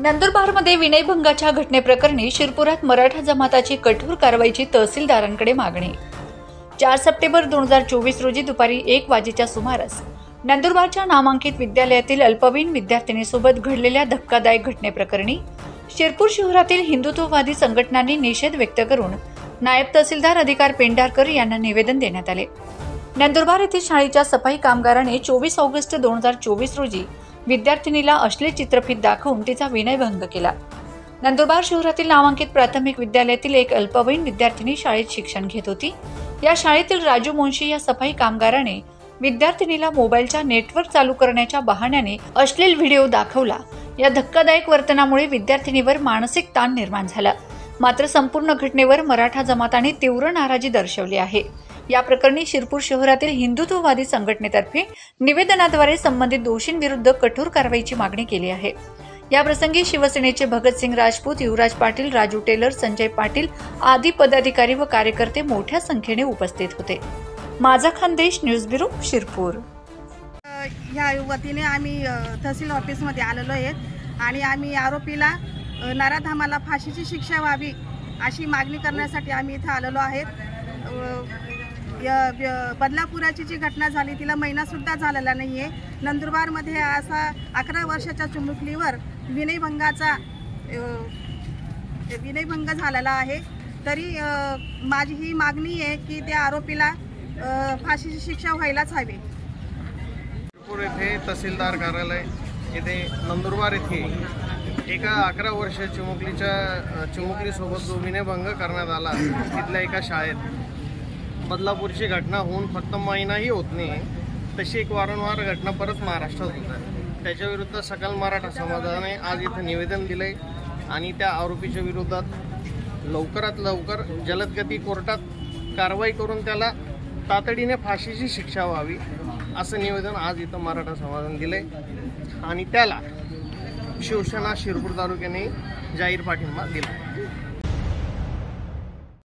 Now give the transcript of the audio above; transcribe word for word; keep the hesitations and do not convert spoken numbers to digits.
नंदुरबारमध्ये विनयभंगाच्या घटनेप्रकरणी शिरपुरात मराठा जमाताची कठोर कारवाईची तहसीलदारांकडे मागणी। चार सप्टेंबर दोन हजार चोवीस रोजी दुपारी एक वाजेच्या सुमारास नंदुरबारच्या नामांकित विद्यालयातील अल्पवयीन विद्यार्थिनीसोबत घडलेल्या धक्कादायक घटनेप्रकरणी शिरपूर शहरातील हिंदुत्ववादी संघटनांनी निषेध व्यक्त करून नायब तहसीलदार अधिकार पेंढारकर यांना निवेदन देण्यात आले। नंदुरबार येथील शाळेच्या सफाई कामगाराने चोवीस ऑगस्ट दोन हजार चोवीस रोजी विद्यार्थिनीला अश्लील चित्रफित दाखवून तिचा विनयभंग केला। नंदुरबार शहरातील नामांकित प्राथमिक विद्यालयातील एक अल्पवयीन विद्यार्थिनी शाळेत शिक्षण घेत होती। या शाळेतील राजू मुंशी या सफाई कामगाराने विद्यार्थिनीला मोबाईलच्या नेटवर्क चालू करण्याच्या बहाण्याने अश्लील व्हिडिओ दाखवला। या धक्कादायक वर्तनामुळे विद्यार्थिनीवर मानसिक ताण निर्माण झाला। मात्र संपूर्ण घटनेवर मराठा जमाताने तीव्र नाराजी दर्शवली आहे। या प्रकरणी शिरपूर शहरातील हिंदुत्ववादी संघटनेतर्फे निवेदनाद्वारे संबंधित दोषींविरुद्ध कठोर कारवाईची मागणी केली आहे। या प्रसंगी शिवसेनेचे भगतसिंग राजपूत, युवराज पाटील, राजू टेलर, संजय पाटील आदी पदाधिकारी व कार्यकर्ते मोठ्या संख्येने उपस्थित होते। माझा खानदेश न्यूज ब्युरो शिरपूर। या वतीने आम्ही तहसील ऑफिसमध्ये आलेलो आहेत आणि आम्ही आरोपीला नराधामाला फाशीची शिक्षा व्हावी अशी मागणी करण्यासाठी आम्ही इथे आलेलो आहेत। बदलापुराची जी घटना झाली तिला महिना सुद्धा झालेला नाही आहे। नंदुरबारमध्ये असा अकरा वर्षाच्या चिमुकलीवर विनयभंगाचा विनयभंग झालेला आहे। तरी माझी ही मागणी आहे की त्या आरोपीला फाशीची शिक्षा व्हायलाच हवी। शिरपूर येथे तहसीलदार कार्यालय येथे नंदुरबार येथे एका अकरा वर्षाच्या चिमुकलीच्या चिमुकलीसोबत जो विनयभंग करण्यात आला तिथल्या एका शाळेत बदलापूरची घटना होऊन फक्त महिनाही होत नाही, तशी एक वारंवार घटना परत महाराष्ट्रात होत आहे। त्याच्याविरुद्ध सकल मराठा समाजाने आज इथं निवेदन दिले आणि त्या आरोपीच्या विरोधात लवकरात लवकर जलदगती कोर्टात कारवाई करून त्याला तातडीने फाशीची शिक्षा व्हावी असं निवेदन आज इथं मराठा समाजाने दिले आणि त्याला शिवसेना शिरपूर तालुक्याने जाहीर पाठिंबा दिला।